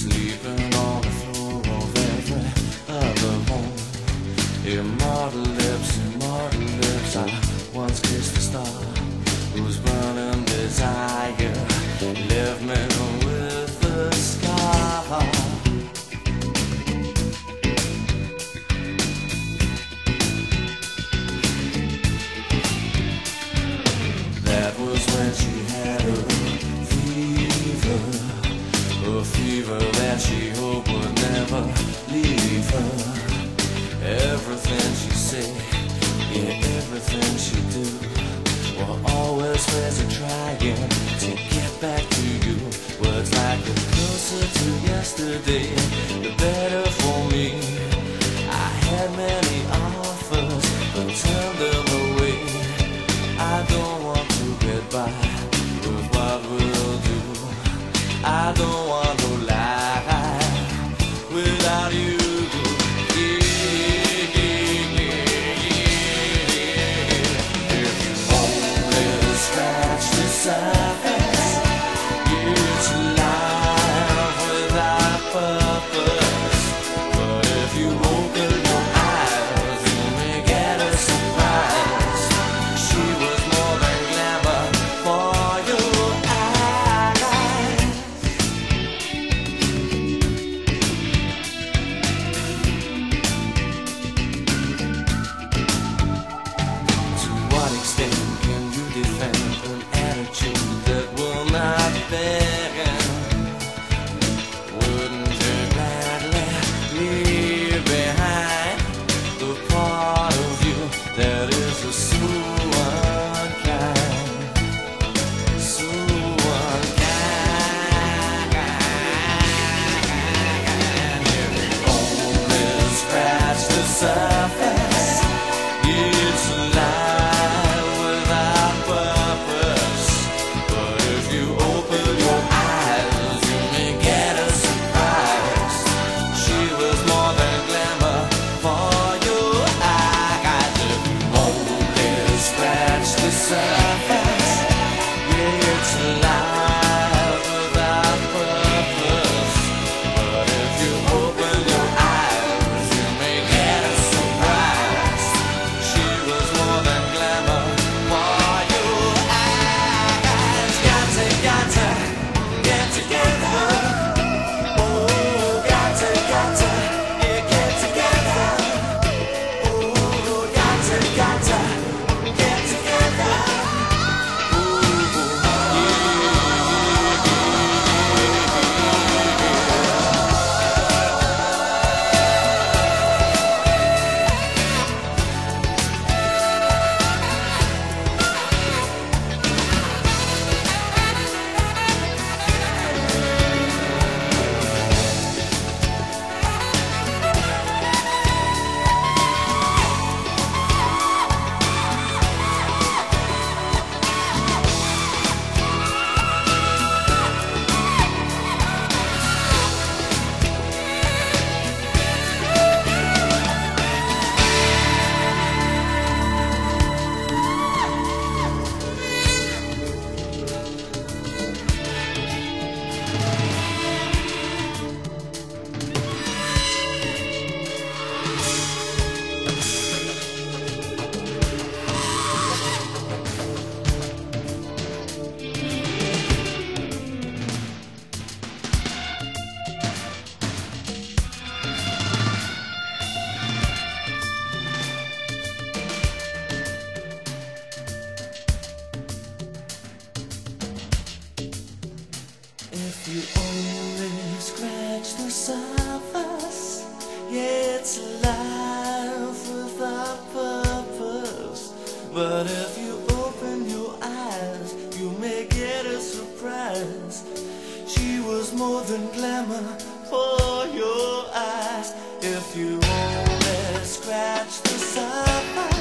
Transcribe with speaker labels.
Speaker 1: sleeping on the floor of every other home. Immortal lips, I once kissed a star whose burning desire left me with a scar. That was when she had a fever that she hoped would never leave her. Everything she said, yeah, everything she do, were always ways of trying to get back to you. Words like the closer to yesterday, the better for me. I had many offers, but turned them away. I don't want to get by with what we'll do. I don't want to lie without you. If you only scratch the surface, it's life without purpose. But if you open your eyes, you may get a surprise. She was more than glamour for your eyes. To what extent can you defend an attitude that will not bend? Wouldn't you gladly leave behind the part of you that is so unkind, so unkind? If you only scratch the surface, it's life without purpose. But if you open your eyes, you may get a surprise. She was more than glamour for your eyes. If you only scratch the surface, it's life without purpose. But if you open your eyes, you may get a surprise. She was more than glamour for your eyes. Got to get together. Oh, got to yeah, get together. Oh, got to get together. If you only scratch the surface, yeah, it's life without purpose. But if you open your eyes, you may get a surprise. She was more than glamour for your eyes. If you only scratch the surface,